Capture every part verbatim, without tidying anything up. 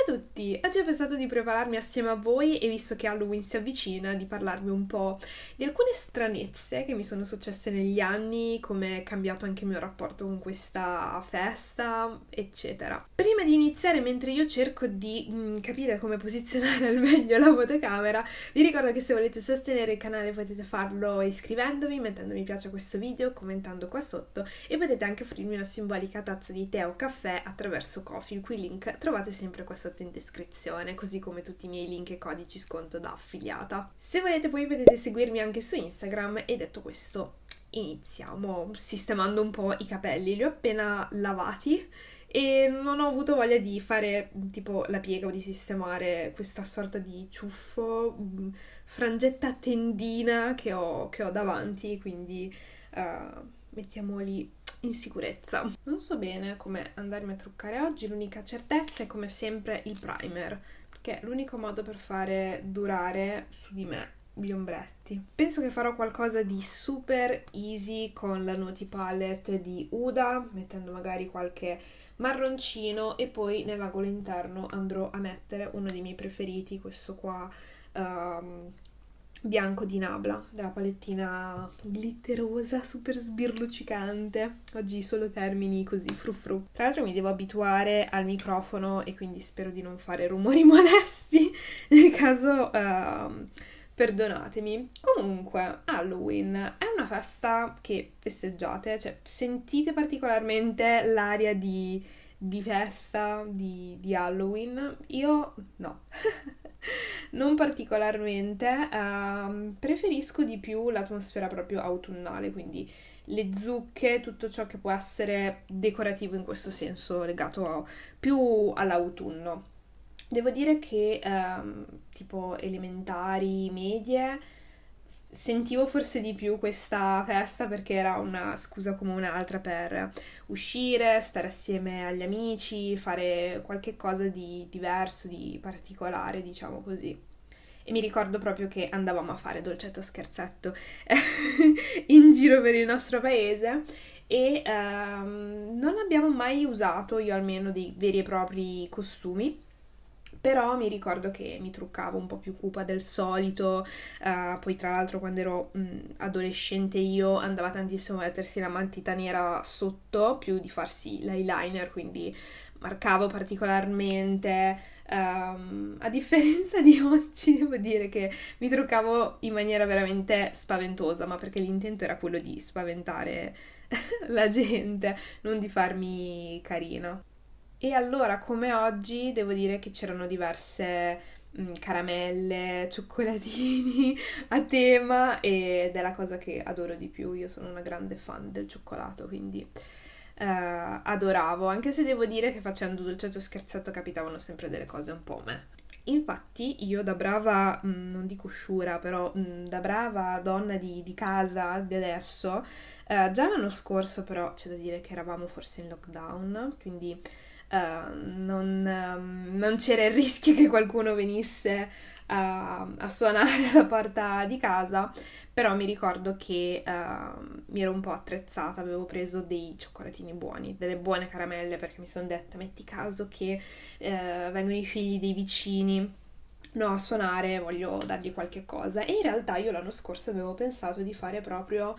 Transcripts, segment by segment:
Ciao a tutti! Oggi ho pensato di prepararmi assieme a voi e visto che Halloween si avvicina, di parlarvi un po' di alcune stranezze che mi sono successe negli anni, come è cambiato anche il mio rapporto con questa festa, eccetera. Prima di iniziare, mentre io cerco di mh, capire come posizionare al meglio la fotocamera, vi ricordo che se volete sostenere il canale potete farlo iscrivendovi, mettendo mi piace a questo video, commentando qua sotto e potete anche offrirmi una simbolica tazza di tè o caffè attraverso Ko-fi, il cui link trovate sempre qua sotto in descrizione, così come tutti i miei link e codici sconto da affiliata. Se volete poi potete seguirmi anche su Instagram e detto questo iniziamo sistemando un po' i capelli. Li ho appena lavati e non ho avuto voglia di fare tipo la piega o di sistemare questa sorta di ciuffo, frangetta tendina che ho, che ho davanti, quindi uh, mettiamoli in sicurezza. Non so bene come andarmi a truccare oggi, l'unica certezza è come sempre il primer, perché è l'unico modo per fare durare su di me gli ombretti. Penso che farò qualcosa di super easy con la Naughty Palette di Huda, mettendo magari qualche marroncino e poi nell'angolo interno andrò a mettere uno dei miei preferiti, questo qua um, bianco di Nabla, della palettina glitterosa, super sbirluccicante. Oggi solo termini così, frufru. Tra l'altro mi devo abituare al microfono e quindi spero di non fare rumori molesti, nel caso uh, perdonatemi. Comunque, Halloween è una festa che festeggiate, cioè sentite particolarmente l'aria di, di festa, di, di Halloween? Io no. Non particolarmente, uh, preferisco di più l'atmosfera proprio autunnale, quindi le zucche, tutto ciò che può essere decorativo in questo senso, legato a, più all'autunno. Devo dire che um, tipo elementari, medie, sentivo forse di più questa festa perché era una scusa come un'altra per uscire, stare assieme agli amici, fare qualche cosa di diverso, di particolare, diciamo così. E mi ricordo proprio che andavamo a fare dolcetto scherzetto in giro per il nostro paese e um, non abbiamo mai usato, io almeno, dei veri e propri costumi. Però mi ricordo che mi truccavo un po' più cupa del solito, uh, poi tra l'altro quando ero mh, adolescente io andava tantissimo a mettersi la matita nera sotto, più di farsi l'eyeliner, quindi marcavo particolarmente. Um, a differenza di oggi devo dire che mi truccavo in maniera veramente spaventosa, ma perché l'intento era quello di spaventare la gente, non di farmi carina. E allora, come oggi, devo dire che c'erano diverse mh, caramelle, cioccolatini a tema ed è la cosa che adoro di più. Io sono una grande fan del cioccolato, quindi eh, adoravo, anche se devo dire che facendo dolcetto scherzetto capitavano sempre delle cose un po' me. Infatti io da brava, mh, non dico sciura, però mh, da brava donna di, di casa di adesso, eh, già l'anno scorso però c'è da dire che eravamo forse in lockdown, quindi Uh, non, um, non c'era il rischio che qualcuno venisse a, a suonare alla porta di casa, però mi ricordo che uh, mi ero un po' attrezzata, avevo preso dei cioccolatini buoni, delle buone caramelle, perché mi sono detta, metti caso che uh, vengono i figli dei vicini no, a suonare, voglio dargli qualche cosa. E in realtà io l'anno scorso avevo pensato di fare proprio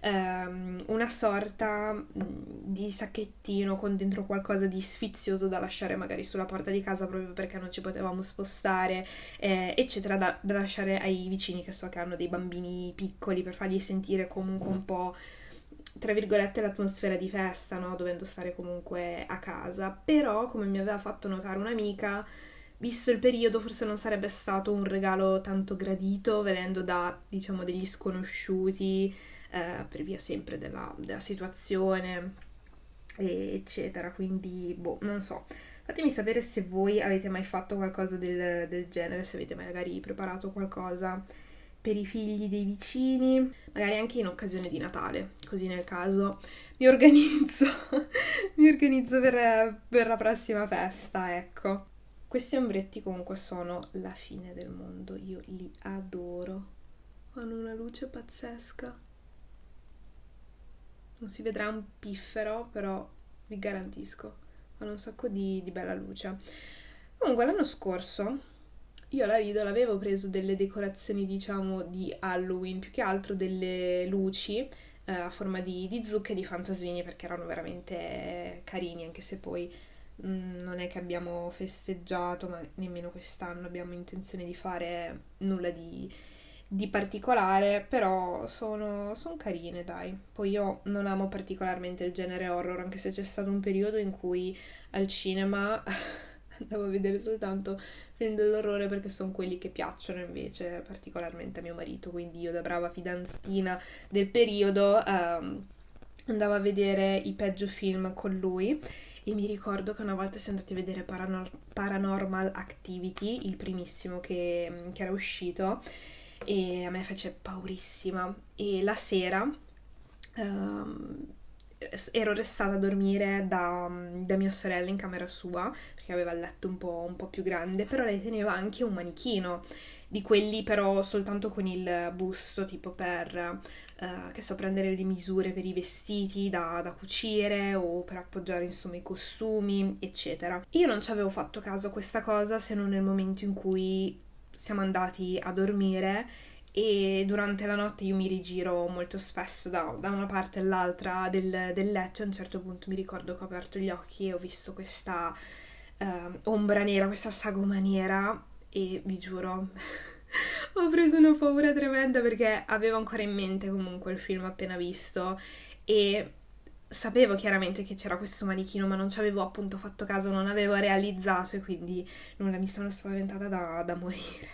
ehm, una sorta di sacchettino con dentro qualcosa di sfizioso da lasciare magari sulla porta di casa proprio perché non ci potevamo spostare, eh, eccetera, da, da lasciare ai vicini che so che hanno dei bambini piccoli per fargli sentire comunque un po', tra virgolette, l'atmosfera di festa, no? Dovendo stare comunque a casa. Però, come mi aveva fatto notare un'amica, visto il periodo forse non sarebbe stato un regalo tanto gradito venendo da, diciamo, degli sconosciuti, eh, per via sempre della, della situazione, eccetera. Quindi, boh, non so. Fatemi sapere se voi avete mai fatto qualcosa del, del genere, se avete magari preparato qualcosa per i figli dei vicini, magari anche in occasione di Natale, così nel caso mi organizzo, mi organizzo per, per la prossima festa, ecco. Questi ombretti comunque sono la fine del mondo, io li adoro, hanno una luce pazzesca, non si vedrà un piffero, però vi garantisco, hanno un sacco di, di bella luce. Comunque l'anno scorso io alla Lidl avevo preso delle decorazioni, diciamo, di Halloween, più che altro delle luci eh, a forma di, di zucche e di fantasmini, perché erano veramente carini, anche se poi mh, non è che abbiamo festeggiato, ma nemmeno quest'anno abbiamo intenzione di fare nulla di, di particolare, però sono, sono carine, dai. Poi io non amo particolarmente il genere horror, anche se c'è stato un periodo in cui al cinema andavo a vedere soltanto film dell'orrore, perché sono quelli che piacciono invece particolarmente a mio marito, quindi io da brava fidanzatina del periodo ehm, andavo a vedere i peggio film con lui. E mi ricordo che una volta siamo andati a vedere Paranor- Paranormal Activity, il primissimo che, che era uscito, e a me fece paurissima. E la sera ehm, ero restata a dormire da, da mia sorella in camera sua, perché aveva il letto un po', un po' più grande, però lei teneva anche un manichino, di quelli però soltanto con il busto, tipo per, eh, che so, prendere le misure per i vestiti da, da cucire o per appoggiare insomma i costumi, eccetera. Io non ci avevo fatto caso a questa cosa se non nel momento in cui siamo andati a dormire, e durante la notte io mi rigiro molto spesso da, da una parte all'altra del, del letto, e a un certo punto mi ricordo che ho aperto gli occhi e ho visto questa eh, ombra nera, questa sagoma nera, e vi giuro ho preso una paura tremenda, perché avevo ancora in mente comunque il film appena visto e sapevo chiaramente che c'era questo manichino, ma non ci avevo appunto fatto caso, non avevo realizzato, e quindi nulla, mi sono spaventata da, da morire.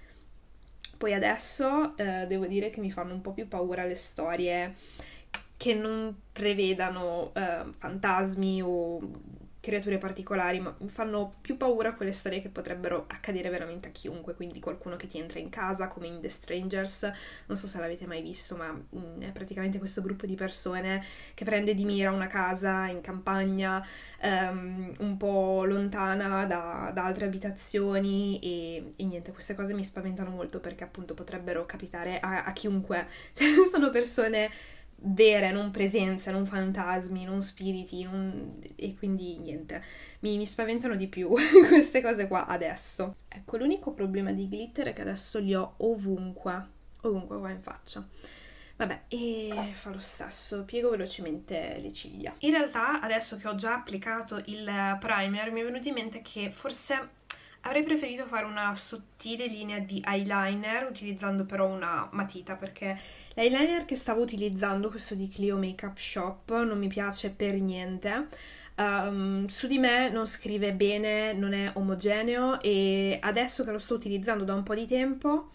Poi adesso eh, devo dire che mi fanno un po' più paura le storie che non prevedano eh, fantasmi o creature particolari, ma mi fanno più paura quelle storie che potrebbero accadere veramente a chiunque, quindi qualcuno che ti entra in casa, come in The Strangers, non so se l'avete mai visto, ma mh, è praticamente questo gruppo di persone che prende di mira una casa in campagna, um, un po' lontana da, da altre abitazioni, e, e niente, queste cose mi spaventano molto, perché appunto potrebbero capitare a, a chiunque, cioè sono persone vere, non presenze, non fantasmi, non spiriti, non... e quindi niente, mi, mi spaventano di più queste cose qua adesso. Ecco, l'unico problema di glitter è che adesso li ho ovunque, ovunque qua in faccia. Vabbè, e fa lo stesso, piego velocemente le ciglia. In realtà, adesso che ho già applicato il primer, mi è venuto in mente che forse avrei preferito fare una sottile linea di eyeliner, utilizzando però una matita, perché l'eyeliner che stavo utilizzando, questo di Clio Makeup Shop, non mi piace per niente. Um, su di me non scrive bene, non è omogeneo, e adesso che lo sto utilizzando da un po' di tempo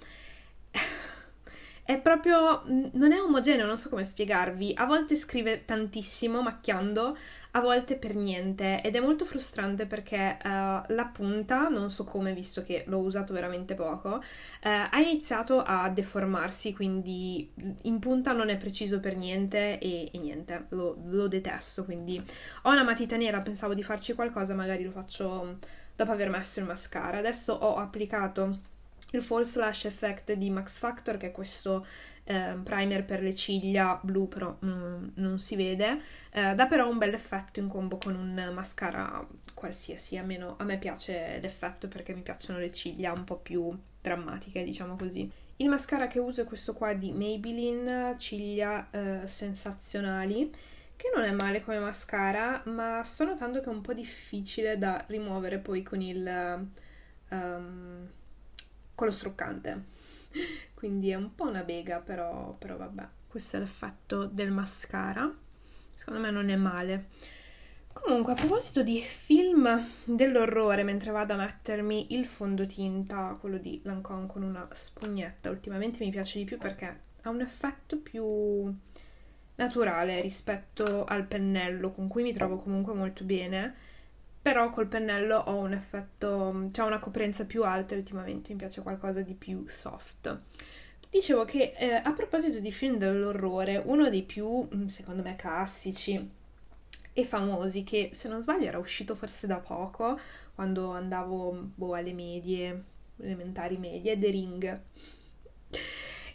è proprio, non è omogeneo, non so come spiegarvi. A volte scrive tantissimo macchiando, a volte per niente, ed è molto frustrante, perché uh, la punta, non so come, visto che l'ho usato veramente poco, uh, ha iniziato a deformarsi, quindi in punta non è preciso per niente, e, e niente, lo, lo detesto. Quindi ho una matita nera, pensavo di farci qualcosa, magari lo faccio dopo aver messo il mascara. Adesso ho applicato il False Lash Effect di Max Factor, che è questo eh, primer per le ciglia blu, però mm, non si vede, eh, dà però un bel effetto in combo con un mascara qualsiasi. A, meno, a me piace l'effetto, perché mi piacciono le ciglia un po' più drammatiche, diciamo così. Il mascara che uso è questo qua di Maybelline, ciglia eh, sensazionali, che non è male come mascara, ma sto notando che è un po' difficile da rimuovere poi con il... Um, con lo struccante, quindi è un po' una bega, però, però vabbè. Questo è l'effetto del mascara, secondo me non è male. Comunque, a proposito di film dell'orrore, mentre vado a mettermi il fondotinta, quello di Lancôme con una spugnetta, ultimamente mi piace di più, perché ha un effetto più naturale rispetto al pennello, con cui mi trovo comunque molto bene, però col pennello ho un effetto, cioè una coprenza più alta, e ultimamente mi piace qualcosa di più soft. Dicevo che eh, a proposito di film dell'orrore, uno dei più, secondo me, classici e famosi, che se non sbaglio era uscito forse da poco, quando andavo boh, alle medie, elementari medie, The Ring.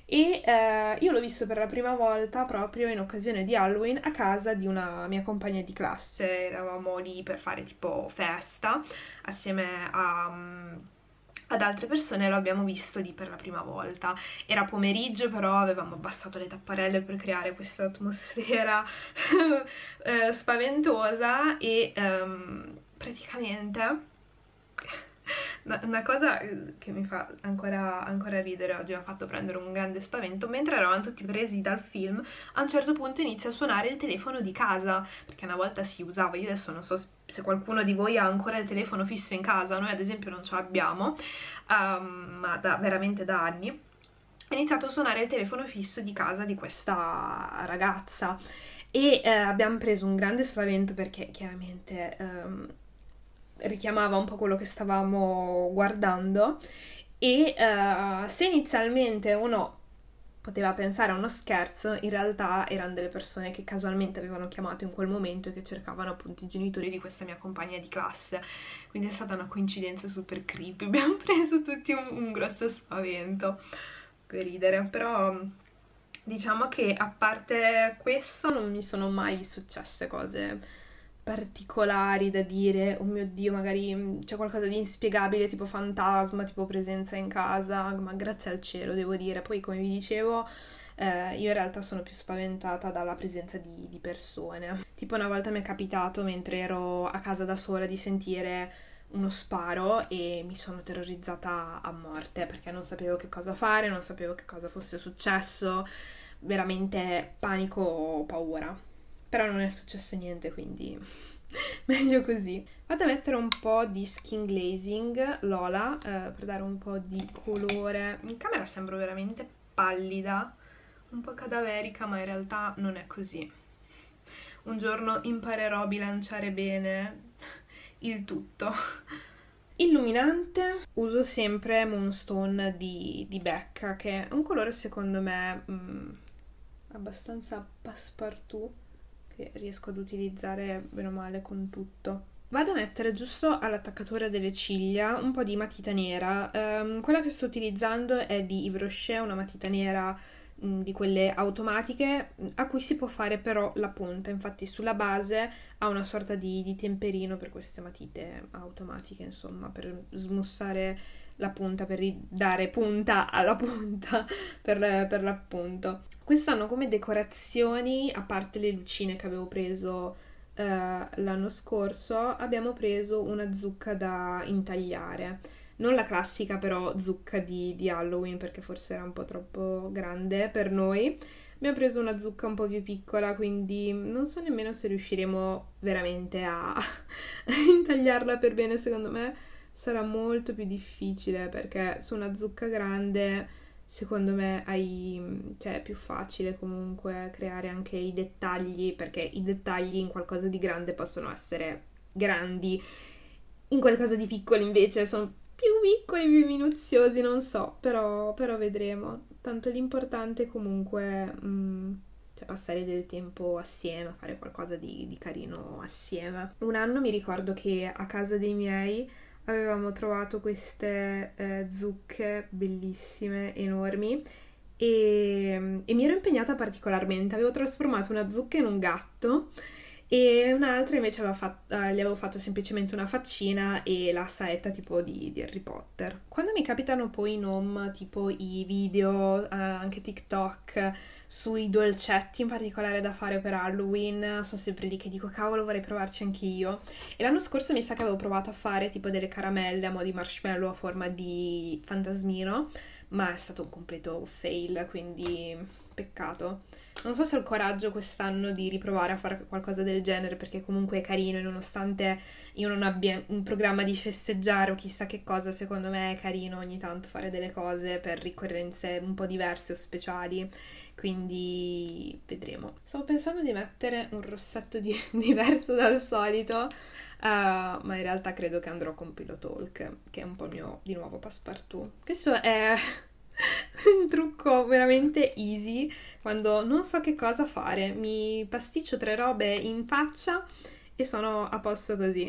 e eh, io l'ho visto per la prima volta proprio in occasione di Halloween a casa di una mia compagna di classe. Eravamo lì per fare tipo festa assieme a, um, ad altre persone e lo abbiamo visto lì per la prima volta. Era pomeriggio, però avevamo abbassato le tapparelle per creare questa atmosfera eh, spaventosa e um, praticamente... Una cosa che mi fa ancora, ancora ridere oggi, mi ha fatto prendere un grande spavento. Mentre eravamo tutti presi dal film, a un certo punto inizia a suonare il telefono di casa, perché una volta si usava, io adesso non so se qualcuno di voi ha ancora il telefono fisso in casa, noi ad esempio non ce l'abbiamo, um, ma da, veramente da anni. È iniziato a suonare il telefono fisso di casa di questa ragazza e eh, abbiamo preso un grande spavento perché chiaramente... Um, richiamava un po' quello che stavamo guardando e uh, se inizialmente uno poteva pensare a uno scherzo, in realtà erano delle persone che casualmente avevano chiamato in quel momento e che cercavano appunto i genitori di questa mia compagna di classe, quindi è stata una coincidenza super creepy, abbiamo preso tutti un, un grosso spavento, che ridere, però diciamo che a parte questo non mi sono mai successe cose particolari da dire, oh mio Dio, magari c'è qualcosa di inspiegabile, tipo fantasma, tipo presenza in casa, ma grazie al cielo, devo dire. Poi, come vi dicevo, eh, io in realtà sono più spaventata dalla presenza di, di persone. Tipo una volta mi è capitato, mentre ero a casa da sola, di sentire uno sparo e mi sono terrorizzata a morte, perché non sapevo che cosa fare, non sapevo che cosa fosse successo, veramente panico, paura. Però non è successo niente, quindi meglio così. Vado a mettere un po' di skin glazing Lola eh, per dare un po' di colore. In camera sembro veramente pallida, un po' cadaverica, ma in realtà non è così. Un giorno imparerò a bilanciare bene il tutto. Illuminante, uso sempre Moonstone di, di Becca, che è un colore secondo me mh, abbastanza passepartout, che riesco ad utilizzare bene o male con tutto. Vado a mettere giusto all'attaccatura delle ciglia un po' di matita nera. Um, quella che sto utilizzando è di Yves Rocher, una matita nera mh, di quelle automatiche, a cui si può fare però la punta. Infatti sulla base ha una sorta di, di temperino per queste matite automatiche, insomma, per smussare la punta, per dare punta alla punta per, per l'appunto. Quest'anno come decorazioni, a parte le lucine che avevo preso eh, l'anno scorso, abbiamo preso una zucca da intagliare. Non la classica però zucca di, di Halloween, perché forse era un po' troppo grande per noi. Abbiamo preso una zucca un po' più piccola, quindi non so nemmeno se riusciremo veramente a intagliarla per bene. Secondo me sarà molto più difficile, perché su una zucca grande secondo me hai, cioè, è più facile comunque creare anche i dettagli, perché i dettagli in qualcosa di grande possono essere grandi, in qualcosa di piccolo invece sono più piccoli, più minuziosi, non so, però, però vedremo. Tanto l'importante comunque mh, cioè passare del tempo assieme, fare qualcosa di, di carino assieme. Un anno mi ricordo che a casa dei miei avevamo trovato queste eh, zucche bellissime, enormi, e, e mi ero impegnata particolarmente. Avevo trasformato una zucca in un gatto e un'altra invece aveva fatto, eh, gli avevo fatto semplicemente una faccina e la saetta tipo di, di Harry Potter. Quando mi capitano poi in home tipo i video, eh, anche TikTok, sui dolcetti in particolare da fare per Halloween, sono sempre lì che dico cavolo, vorrei provarci anche io. E l'anno scorso mi sa che avevo provato a fare tipo delle caramelle a mo' di marshmallow a forma di fantasmino, ma è stato un completo fail, quindi peccato. Non so se ho il coraggio quest'anno di riprovare a fare qualcosa del genere, perché comunque è carino e nonostante io non abbia un programma di festeggiare o chissà che cosa, secondo me è carino ogni tanto fare delle cose per ricorrenze un po' diverse o speciali, quindi vedremo. Stavo pensando di mettere un rossetto di- diverso dal solito, uh, ma in realtà credo che andrò con Pillow Talk, che è un po' il mio, di nuovo, passepartout. Questo è un trucco veramente easy quando non so che cosa fare, mi pasticcio tre robe in faccia e sono a posto così.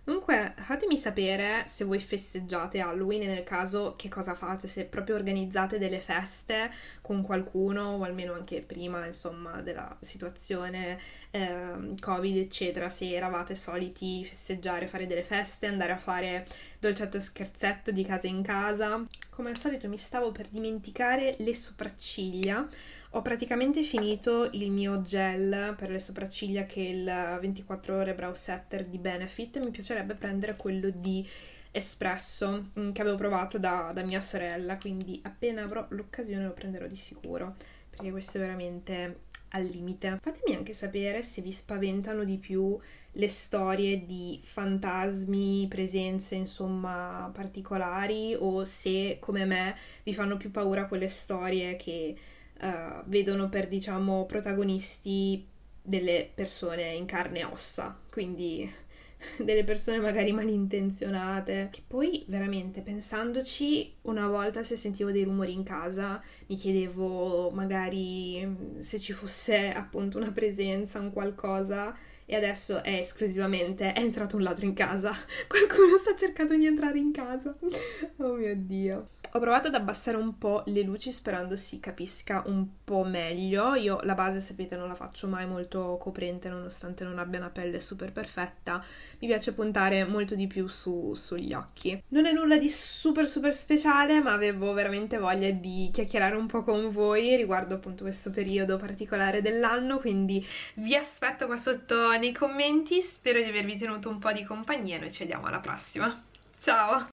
Comunque, fatemi sapere se voi festeggiate Halloween e nel caso che cosa fate, se proprio organizzate delle feste con qualcuno o almeno anche prima, insomma, della situazione eh, Covid, eccetera, se eravate soliti festeggiare, fare delle feste, andare a fare dolcetto e scherzetto di casa in casa. Come al solito mi stavo per dimenticare le sopracciglia. Ho praticamente finito il mio gel per le sopracciglia che è il ventiquattro ore Brow Setter di Benefit. Mi piacerebbe prendere quello di Espresso che avevo provato da, da mia sorella, quindi appena avrò l'occasione lo prenderò di sicuro, perché questo è veramente al limite. Fatemi anche sapere se vi spaventano di più le storie di fantasmi, presenze insomma particolari, o se come me vi fanno più paura quelle storie che Uh, vedono per, diciamo, protagonisti delle persone in carne e ossa, quindi delle persone magari malintenzionate, che poi veramente pensandoci, una volta se sentivo dei rumori in casa mi chiedevo magari se ci fosse appunto una presenza, un qualcosa, e adesso è esclusivamente è entrato un ladro in casa, qualcuno sta cercando di entrare in casa. Oh mio Dio. Ho provato ad abbassare un po' le luci sperando si capisca un po' meglio. Io la base, sapete, non la faccio mai molto coprente nonostante non abbia una pelle super perfetta. Mi piace puntare molto di più su, sugli occhi. Non è nulla di super super speciale, ma avevo veramente voglia di chiacchierare un po' con voi riguardo appunto questo periodo particolare dell'anno, quindi vi aspetto qua sotto nei commenti. Spero di avervi tenuto un po' di compagnia e noi ci vediamo alla prossima. Ciao!